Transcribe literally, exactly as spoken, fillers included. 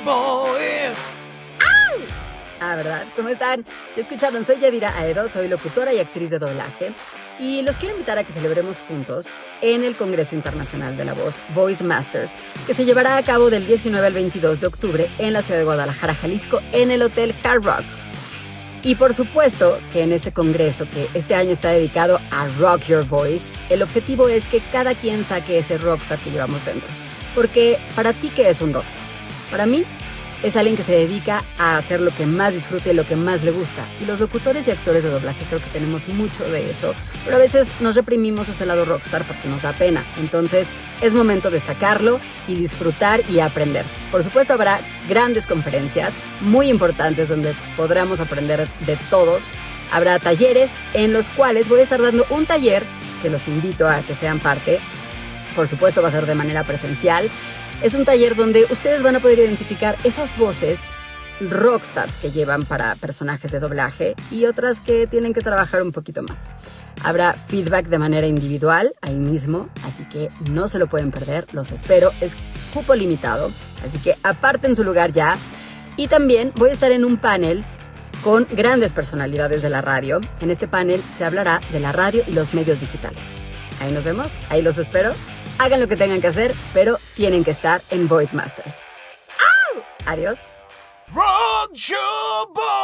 Boys. Ah, ¿verdad? ¿Cómo están? ¿Ya escucharon? Soy Yadira Aedo, soy locutora y actriz de doblaje y los quiero invitar a que celebremos juntos en el Congreso Internacional de la Voz, Voice Masters, que se llevará a cabo del diecinueve al veintidós de octubre en la ciudad de Guadalajara, Jalisco, en el Hotel Hard Rock. Y por supuesto que en este congreso, que este año está dedicado a Rock Your Voice, el objetivo es que cada quien saque ese rockstar que llevamos dentro. Porque para ti, ¿qué es un rockstar? Para mí, es alguien que se dedica a hacer lo que más disfrute y lo que más le gusta. Y los locutores y actores de doblaje creo que tenemos mucho de eso, pero a veces nos reprimimos ese lado rockstar porque nos da pena. Entonces es momento de sacarlo y disfrutar y aprender. Por supuesto habrá grandes conferencias muy importantes donde podremos aprender de todos. Habrá talleres en los cuales voy a estar dando un taller que los invito a que sean parte. Por supuesto va a ser de manera presencial. Es un taller donde ustedes van a poder identificar esas voces rockstars que llevan para personajes de doblaje y otras que tienen que trabajar un poquito más. Habrá feedback de manera individual ahí mismo, así que no se lo pueden perder, los espero. Es cupo limitado, así que aparten su lugar ya. Y también voy a estar en un panel con grandes personalidades de la radio. En este panel se hablará de la radio y los medios digitales. Ahí nos vemos, ahí los espero. Hagan lo que tengan que hacer, pero tienen que estar en Voice Masters. ¡Au! Adiós. Rock your boat.